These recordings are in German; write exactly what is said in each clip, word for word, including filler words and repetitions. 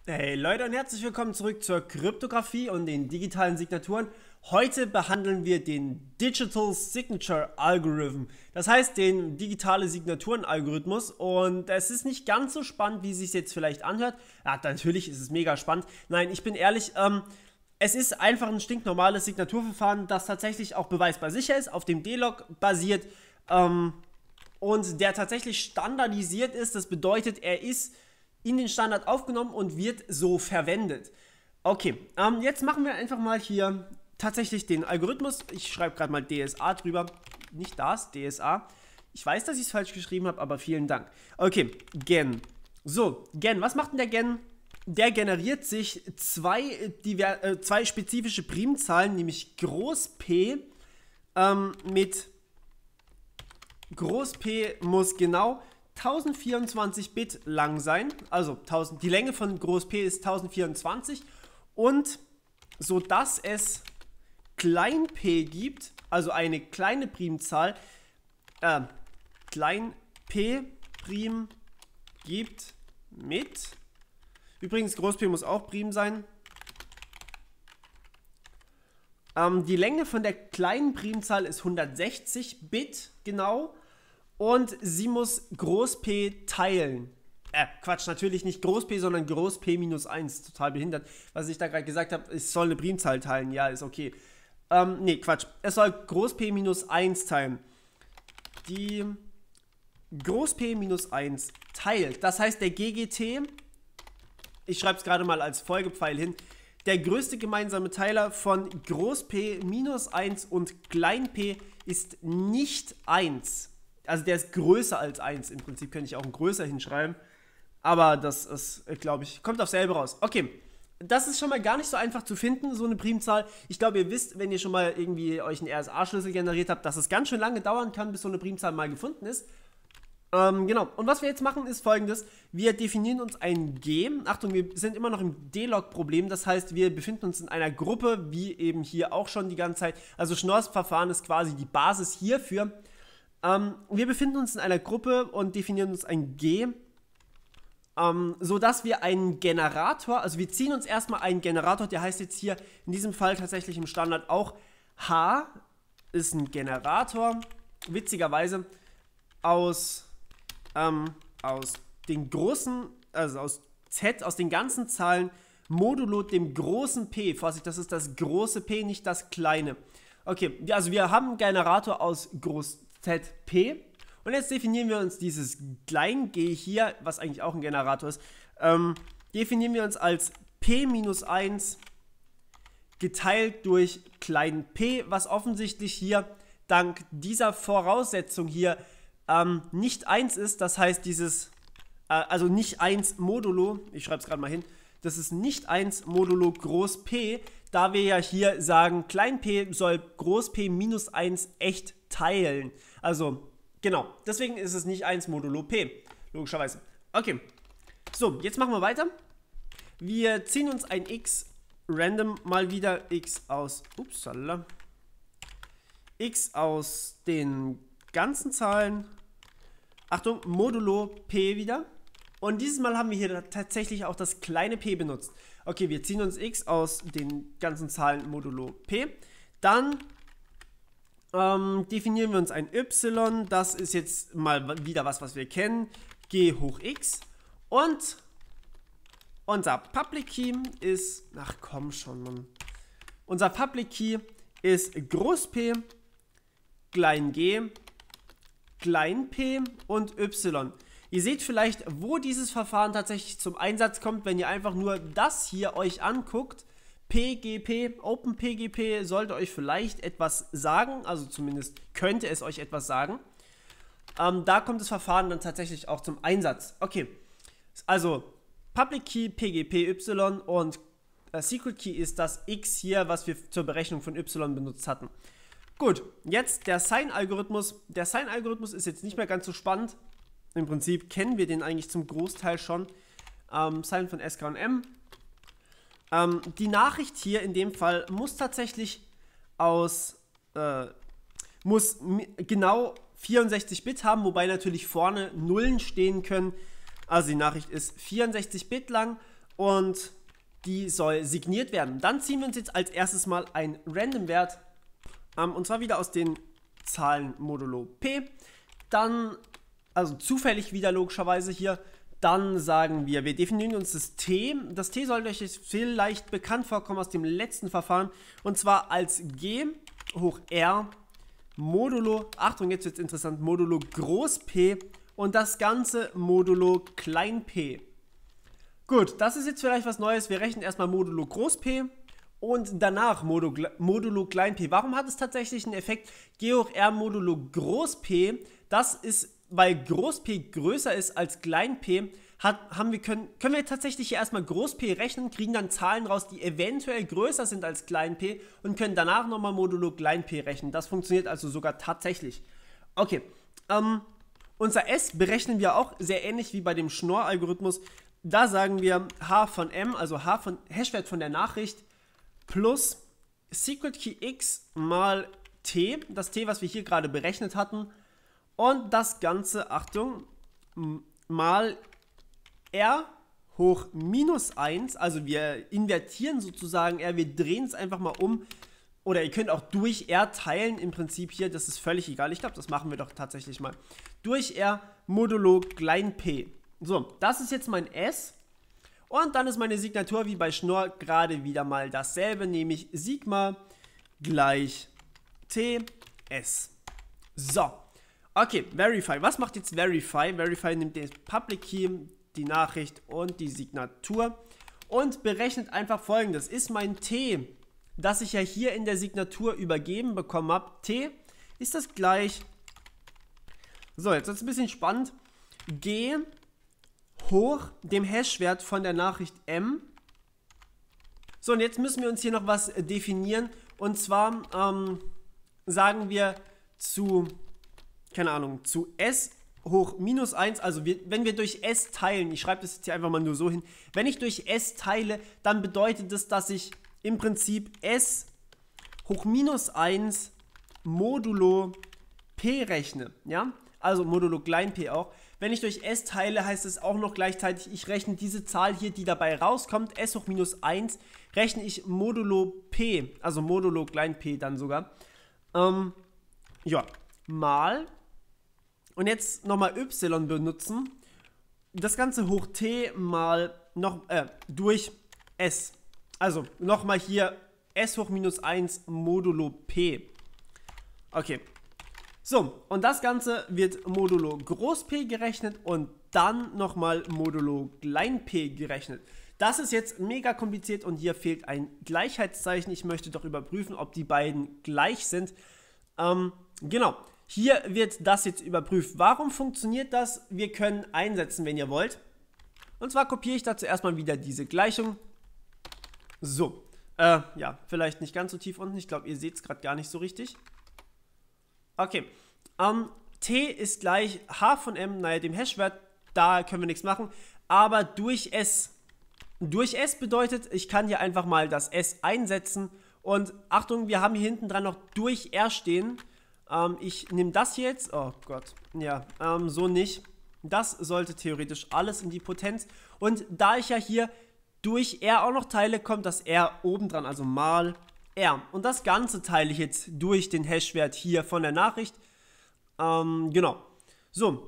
Hey Leute und herzlich willkommen zurück zur Kryptographie und den digitalen Signaturen. Heute behandeln wir den Digital Signature Algorithm, das heißt den digitale Signaturen-Algorithmus, und es ist nicht ganz so spannend, wie es sich jetzt vielleicht anhört. Ja, natürlich ist es mega spannend. Nein, ich bin ehrlich, ähm, es ist einfach ein stinknormales Signaturverfahren, das tatsächlich auch beweisbar sicher ist, auf dem D-Log basiert ähm, und der tatsächlich standardisiert ist. Das bedeutet, er ist in den Standard aufgenommen und wird so verwendet. Okay, ähm, jetzt machen wir einfach mal hier tatsächlich den Algorithmus. Ich schreibe gerade mal D S A drüber. Nicht das, D S A. Ich weiß, dass ich es falsch geschrieben habe, aber vielen Dank. Okay, Gen. So, Gen. Was macht denn der Gen? Der generiert sich zwei, diver äh, zwei spezifische Primzahlen, nämlich Groß P ähm, mit Groß P muss genau tausendvierundzwanzig Bit lang sein, also tausend, die Länge von Groß P ist tausendvierundzwanzig, und so dass es Klein p gibt, also eine kleine Primzahl, äh, Klein p Prim gibt mit, übrigens Groß P muss auch Prim sein, ähm, die Länge von der kleinen Primzahl ist hundertsechzig Bit genau. Und sie muss Groß P teilen. Äh, Quatsch, natürlich nicht Groß P, sondern Groß P minus eins. Total behindert. Was ich da gerade gesagt habe, es soll eine Primzahl teilen. Ja, ist okay. Ähm, nee, Quatsch. Es soll Groß P minus eins teilen. Die Groß P minus eins teilt. Das heißt, der G G T, ich schreibe es gerade mal als Folgepfeil hin, der größte gemeinsame Teiler von Groß P minus eins und Klein p ist nicht eins. Also der ist größer als eins. Im Prinzip könnte ich auch ein größer hinschreiben. Aber das ist, glaube ich, kommt auf selber raus. Okay, das ist schon mal gar nicht so einfach zu finden, so eine Primzahl. Ich glaube, ihr wisst, wenn ihr schon mal irgendwie euch einen R S A-Schlüssel generiert habt, dass es ganz schön lange dauern kann, bis so eine Primzahl mal gefunden ist. Ähm, genau. Und was wir jetzt machen, ist Folgendes. Wir definieren uns ein G. Achtung, wir sind immer noch im D-Log-Problem. Das heißt, wir befinden uns in einer Gruppe, wie eben hier auch schon die ganze Zeit. Also Schnorrs Verfahren ist quasi die Basis hierfür. Ähm, wir befinden uns in einer Gruppe und definieren uns ein G, ähm, sodass wir einen Generator, also wir ziehen uns erstmal einen Generator, der heißt jetzt hier in diesem Fall tatsächlich im Standard auch H, ist ein Generator, witzigerweise aus, ähm, aus den großen, also aus Z, aus den ganzen Zahlen modulo dem großen P. Vorsicht, das ist das große P, nicht das kleine. Okay, also wir haben einen Generator aus groß Z P. Und jetzt definieren wir uns dieses klein g hier, was eigentlich auch ein Generator ist, ähm, definieren wir uns als P minus eins geteilt durch klein p, was offensichtlich hier dank dieser Voraussetzung hier ähm, nicht eins ist. Das heißt, dieses, äh, also nicht eins modulo, ich schreibe es gerade mal hin, das ist nicht eins modulo Groß P, da wir ja hier sagen, klein p soll Groß P minus eins echt teilen. Also, genau, deswegen ist es nicht eins modulo P, logischerweise. Okay, so, jetzt machen wir weiter. Wir ziehen uns ein x random mal wieder, x aus, upsala, x aus den ganzen Zahlen, Achtung, modulo P wieder. Und dieses Mal haben wir hier tatsächlich auch das kleine p benutzt. Okay, wir ziehen uns x aus den ganzen Zahlen modulo p. Dann ähm, definieren wir uns ein y. Das ist jetzt mal wieder was, was wir kennen. G hoch x. Und unser Public Key ist, ach komm schon, Mann. Unser Public Key ist Groß P, klein g, klein p und y. Ihr seht vielleicht, wo dieses Verfahren tatsächlich zum Einsatz kommt, wenn ihr einfach nur das hier euch anguckt. P G P, OpenPGP sollte euch vielleicht etwas sagen, also zumindest könnte es euch etwas sagen. Ähm, da kommt das Verfahren dann tatsächlich auch zum Einsatz. Okay, also Public Key P G P Y und äh, Secret Key ist das X hier, was wir zur Berechnung von Y benutzt hatten. Gut, jetzt der Sign-Algorithmus. Der Sign-Algorithmus ist jetzt nicht mehr ganz so spannend. Im Prinzip kennen wir den eigentlich zum Großteil schon. Ähm, Sign von S K und M. Ähm, die Nachricht hier in dem Fall muss tatsächlich aus, äh, muss genau vierundsechzig Bit haben, wobei natürlich vorne Nullen stehen können. Also die Nachricht ist vierundsechzig Bit lang und die soll signiert werden. Dann ziehen wir uns jetzt als erstes mal einen Random-Wert, ähm, und zwar wieder aus den Zahlen modulo P. Dann, also zufällig wieder logischerweise hier, dann sagen wir, wir definieren uns das T. Das T sollte euch jetzt vielleicht bekannt vorkommen aus dem letzten Verfahren, und zwar als G hoch R modulo, Achtung, jetzt wird es interessant, modulo groß P und das Ganze modulo klein p. Gut, das ist jetzt vielleicht was Neues. Wir rechnen erstmal modulo groß P und danach modulo, modulo klein p. Warum hat es tatsächlich einen Effekt G hoch R modulo groß P? Das ist, weil groß P größer ist als klein p, hat, haben wir können, können wir tatsächlich hier erstmal groß P rechnen, kriegen dann Zahlen raus, die eventuell größer sind als klein p und können danach nochmal modulo klein p rechnen. Das funktioniert also sogar tatsächlich. Okay, ähm, unser S berechnen wir auch sehr ähnlich wie bei dem Schnorr-Algorithmus. Da sagen wir H von M, also H von Hashwert von der Nachricht, plus Secret Key X mal T, das T, was wir hier gerade berechnet hatten, und das Ganze, Achtung, mal R hoch minus eins, also wir invertieren sozusagen R, wir drehen es einfach mal um, oder ihr könnt auch durch R teilen im Prinzip hier, das ist völlig egal, ich glaube, das machen wir doch tatsächlich mal. Durch R modulo klein p. So, das ist jetzt mein S und dann ist meine Signatur wie bei Schnorr gerade wieder mal dasselbe, nämlich Sigma gleich T S. So, okay, Verify. Was macht jetzt Verify? Verify nimmt den Public Key, die Nachricht und die Signatur und berechnet einfach Folgendes. Ist mein T, das ich ja hier in der Signatur übergeben bekommen habe, T, ist das gleich, so, jetzt ist es ein bisschen spannend, G hoch dem Hashwert von der Nachricht M. So, und jetzt müssen wir uns hier noch was definieren. Und zwar ähm, sagen wir zu, keine Ahnung, zu S hoch minus eins, also wir, wenn wir durch S teilen, ich schreibe das jetzt hier einfach mal nur so hin, wenn ich durch S teile, dann bedeutet das, dass ich im Prinzip S hoch minus eins modulo P rechne, ja, also modulo klein p auch. Wenn ich durch S teile, heißt es auch noch gleichzeitig, ich rechne diese Zahl hier, die dabei rauskommt, S hoch minus eins, rechne ich modulo P, also modulo klein p dann sogar, ähm, ja, mal, und jetzt nochmal Y benutzen, das Ganze hoch T mal noch, äh, durch S, also nochmal hier S hoch minus eins modulo P, okay. So, und das Ganze wird modulo groß P gerechnet und dann nochmal modulo klein p gerechnet. Das ist jetzt mega kompliziert und hier fehlt ein Gleichheitszeichen. Ich möchte doch überprüfen, ob die beiden gleich sind. Ähm, genau, hier wird das jetzt überprüft. Warum funktioniert das? Wir können einsetzen, wenn ihr wollt. Und zwar kopiere ich dazu erstmal wieder diese Gleichung. So, äh, ja, vielleicht nicht ganz so tief unten. Ich glaube, ihr seht es gerade gar nicht so richtig. Okay, ähm, T ist gleich H von M, naja, dem Hashwert, da können wir nichts machen, aber durch S. Durch S bedeutet, ich kann hier einfach mal das S einsetzen und Achtung, wir haben hier hinten dran noch durch R stehen. Ähm, ich nehme das hier jetzt, oh Gott, ja, ähm, so nicht. Das sollte theoretisch alles in die Potenz und da ich ja hier durch R auch noch teile, kommt das R oben dran, also mal R. Und das Ganze teile ich jetzt durch den Hashwert hier von der Nachricht. Ähm, genau. So.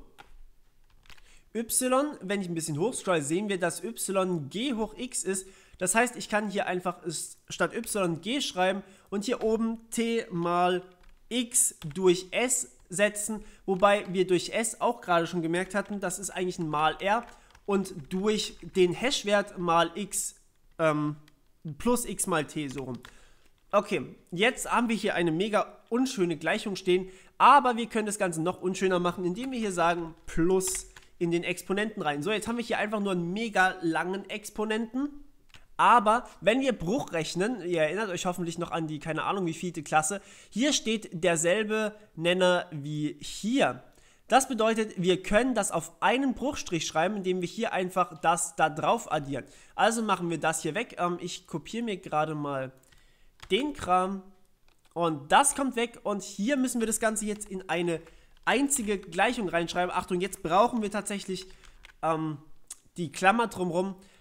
Y, wenn ich ein bisschen hochscroll, sehen wir, dass Y G hoch X ist. Das heißt, ich kann hier einfach statt Y G schreiben und hier oben T mal X durch S setzen. Wobei wir durch S auch gerade schon gemerkt hatten, das ist eigentlich ein mal R. Und durch den Hashwert mal X ähm, plus X mal T so rum. Okay, jetzt haben wir hier eine mega unschöne Gleichung stehen, aber wir können das Ganze noch unschöner machen, indem wir hier sagen plus in den Exponenten rein. So, jetzt haben wir hier einfach nur einen mega langen Exponenten, aber wenn wir Bruch rechnen, ihr erinnert euch hoffentlich noch an die, keine Ahnung wie vielte Klasse, hier steht derselbe Nenner wie hier. Das bedeutet, wir können das auf einen Bruchstrich schreiben, indem wir hier einfach das da drauf addieren. Also machen wir das hier weg. Ähm, ich kopiere mir gerade mal den Kram und das kommt weg und hier müssen wir das Ganze jetzt in eine einzige Gleichung reinschreiben. Achtung, jetzt brauchen wir tatsächlich ähm, die Klammer drumherum.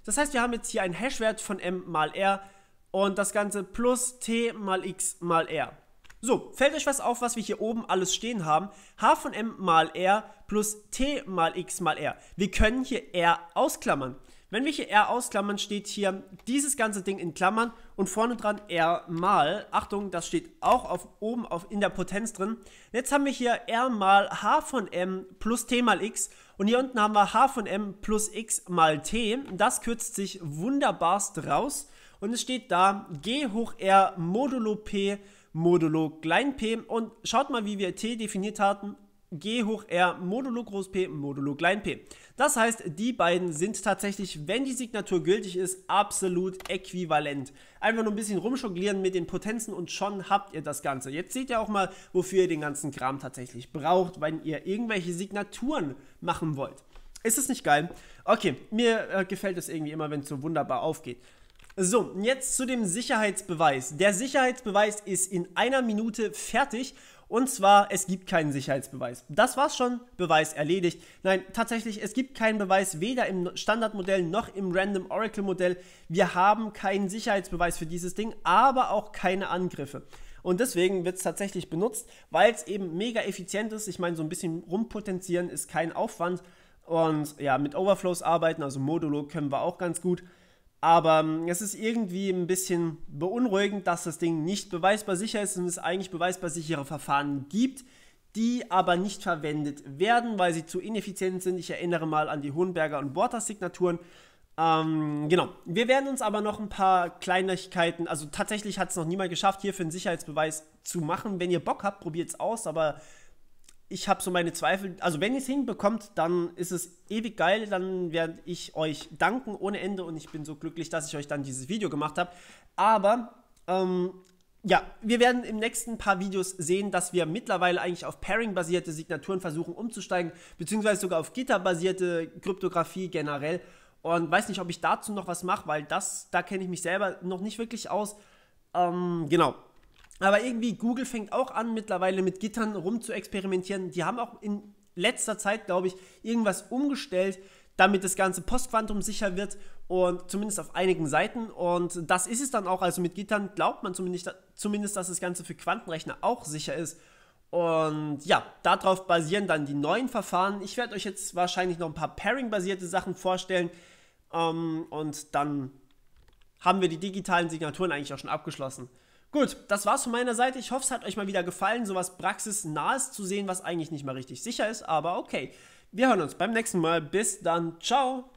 Das heißt, wir haben jetzt hier einen Hashwert von m mal r und das Ganze plus t mal x mal r. So, fällt euch was auf, was wir hier oben alles stehen haben? H von m mal r plus t mal x mal r. Wir können hier r ausklammern. Wenn wir hier r ausklammern, steht hier dieses ganze Ding in Klammern und vorne dran r mal, Achtung, das steht auch auf, oben auf, in der Potenz drin. Jetzt haben wir hier r mal h von m plus t mal x und hier unten haben wir h von m plus x mal t. Das kürzt sich wunderbarst raus und es steht da g hoch r modulo p modulo klein p und schaut mal, wie wir t definiert hatten. G hoch r modulo groß P modulo klein p. Das heißt, die beiden sind tatsächlich, wenn die Signatur gültig ist, absolut äquivalent. Einfach nur ein bisschen rumjonglieren mit den Potenzen und schon habt ihr das Ganze. Jetzt seht ihr auch mal, wofür ihr den ganzen Kram tatsächlich braucht, wenn ihr irgendwelche Signaturen machen wollt. Ist es nicht geil? Okay, mir äh, gefällt es irgendwie immer, wenn es so wunderbar aufgeht. So, jetzt zu dem Sicherheitsbeweis. Der Sicherheitsbeweis ist in einer Minute fertig. Und zwar, es gibt keinen Sicherheitsbeweis. Das war's schon, Beweis erledigt. Nein, tatsächlich, es gibt keinen Beweis, weder im Standardmodell noch im Random Oracle Modell. Wir haben keinen Sicherheitsbeweis für dieses Ding, aber auch keine Angriffe. Und deswegen wird es tatsächlich benutzt, weil es eben mega effizient ist. Ich meine, so ein bisschen rumpotenzieren ist kein Aufwand. Und ja, mit Overflows arbeiten, also Modulo, können wir auch ganz gut. Aber ähm, es ist irgendwie ein bisschen beunruhigend, dass das Ding nicht beweisbar sicher ist und es eigentlich beweisbar sichere Verfahren gibt, die aber nicht verwendet werden, weil sie zu ineffizient sind. Ich erinnere mal an die Hohenberger und Waters-Signaturen. Ähm, genau. Wir werden uns aber noch ein paar Kleinigkeiten, also tatsächlich hat es noch niemand geschafft, hier für einen Sicherheitsbeweis zu machen. Wenn ihr Bock habt, probiert es aus, aber ich habe so meine Zweifel, also wenn ihr es hinbekommt, dann ist es ewig geil, dann werde ich euch danken ohne Ende und ich bin so glücklich, dass ich euch dann dieses Video gemacht habe. Aber, ähm, ja, wir werden im nächsten paar Videos sehen, dass wir mittlerweile eigentlich auf Pairing-basierte Signaturen versuchen umzusteigen, beziehungsweise sogar auf Gitter-basierte Kryptographie generell. Und weiß nicht, ob ich dazu noch was mache, weil das, da kenne ich mich selber noch nicht wirklich aus. Ähm, genau. Aber irgendwie, Google fängt auch an, mittlerweile mit Gittern rum zu experimentieren. Die haben auch in letzter Zeit, glaube ich, irgendwas umgestellt, damit das Ganze postquantum sicher wird und zumindest auf einigen Seiten. Und das ist es dann auch. Also mit Gittern glaubt man zumindest, zumindest dass das Ganze für Quantenrechner auch sicher ist. Und ja, darauf basieren dann die neuen Verfahren. Ich werde euch jetzt wahrscheinlich noch ein paar Pairing-basierte Sachen vorstellen. Ähm, und dann haben wir die digitalen Signaturen eigentlich auch schon abgeschlossen. Gut, das war's von meiner Seite. Ich hoffe, es hat euch mal wieder gefallen, sowas praxisnahes zu sehen, was eigentlich nicht mal richtig sicher ist. Aber okay, wir hören uns beim nächsten Mal. Bis dann. Ciao.